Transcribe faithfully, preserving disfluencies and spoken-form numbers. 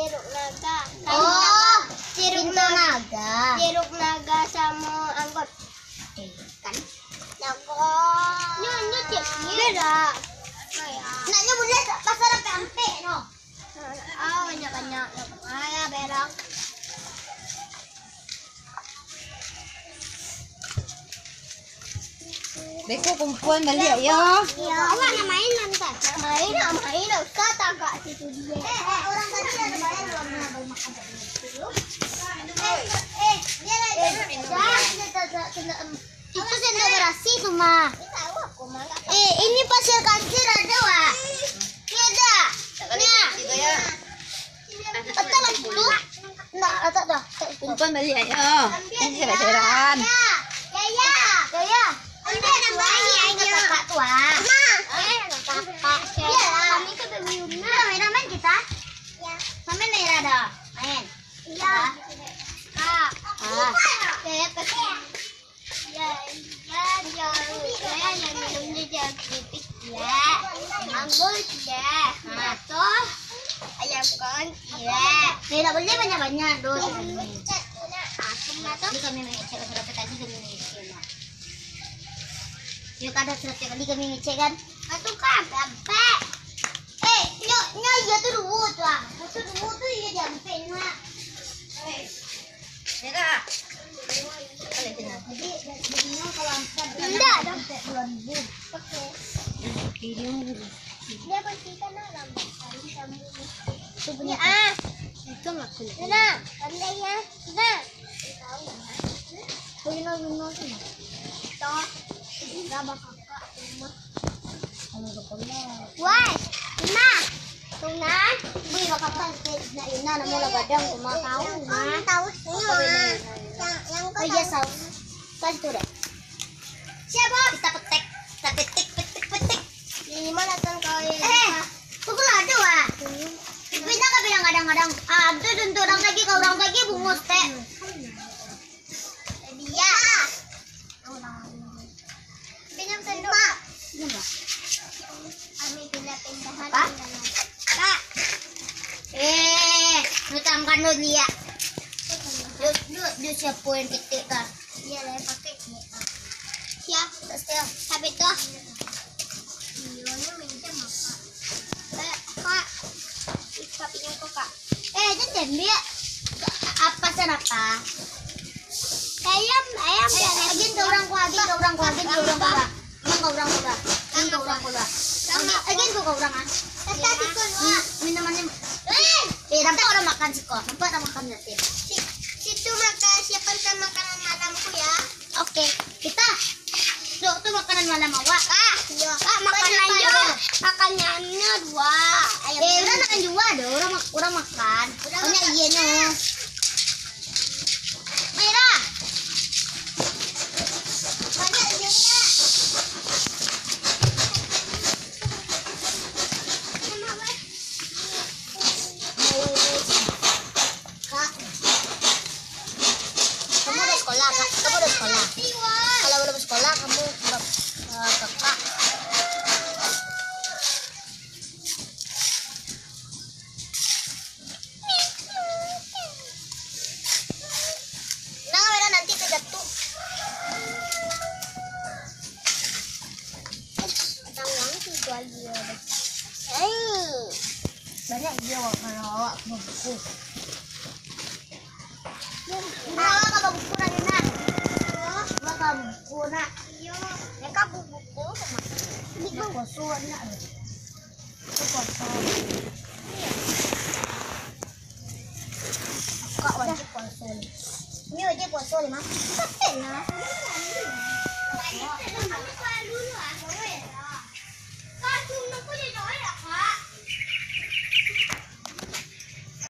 jeruk naga. Oh, jeruk Pintu naga. naga. Jeruk naga sama angkot. Kan? Naga. Nyonya cek beda. Naknya bunda pasar sampai no. Ah, banyak-banyak. Ah, ya berak. Beko kumpulan balik ya. Ya, awak nak main nanti. Nak main, nak main. Kata kak situ dia. Eh, eh, orang tadi ada bayar belum pernah beli makan tadi. Eh, eh, dia lagi. Itu sendok berasi tuh mah. Tahu aku malah. Eh, ini pasir kancir ada wak? Iya ada. Nah, ya. letak lagi dulu. Nah, letak dah. Kumpulan balik ya. Ini kira-kiraan. Ya, ya, ya, ya, ya. Ini nambah lagi aja. Kakak tua. Nah, Eh, kakak. iya. Kami ke Bebiuna. Udah main main kita. Ya. Main Naira dah. Main. Iya. Kak. Ah. Saya kesini. Ya, ya, ya, ya, yang minumnya jangan tipis ya. Anggur ya. Atau ayam goreng ya. Naira beli banyak-banyak dulu. Asam atau Ini kami ngecek berapa tadi kami ngecek lah. Yuk ada setiap kali kami ngecek kan. atau kagak. Eh, nyok nyok iya tuh dulu tuh. ah. Itu dulu tuh iya jampe nak. Ya. Jadi jadinya kalau angkat Enggak dong. dua ribu. Dia pasti kan lambat kali kamu. Itu punya Ah, itu nggak kulit. nah, pandai ya. Nah, Punya nol tuh. toh. Enggak bakal kakak rumah. Kamu berkolor. Wah, nah. Tuna. Bui bakal kan na ina na mula gadang kuma tahu Nah, tahu semua. Yang yang Oh iya saus. Kan itu deh. siapa? Kita petek, kita petik petik petik. Di mana kan kau yang Eh, pukul ada wah. Bisa ka bilang kadang-kadang ah itu tentu orang lagi kau orang lagi bungus teh. dia? Pinjam sendok. Kami pindah-pindahan. Apa? Kak, Eh, nutamkan dulu dia. Duk duk duk siapuin titik kan. dia lah yang pakai. Siap, Setel. habis tuh. Videonya minjem apa? Eh, kak, kita pinjam kok kak. Eh, jadi dia apa apa? Ayam, ayam. Eh, agin ke orang ku agin ke orang ku agin ke orang ku. Emang ke orang ku lah. Agin ke orang ku lah. Agin ke orang ah. Tadi keluar. Minumannya. Eh, nampak orang makan sih kok. Nampak orang makan nanti. Si- Situ makan siapkan makanan malamku ya. Oke, kita. Tuh, tuh makanan malam awak. Kak, Iya. kak makanannya, makanannya dua. Ayam. Eh, udah makan juga ada orang mak orang makan. Udah Banyak makan. iyanya. Merah. Banyak izinnya. Kak. Kamu udah sekolah, Kak? Kamu udah sekolah? Kalau belum sekolah, kamu ke uh, kakak. Nah, kamera nanti kejatuh. Datang yang tiga dia. Eh, banyak dia kalau awak mau buku. Nah, awak kalau buku nanti nak. Awak kalau buku nak. Iya, mereka buku sama. Ini kan kosong nak. Itu kosong. Kak wajib kosong. Ini wajib kosong lima. Tapi nah.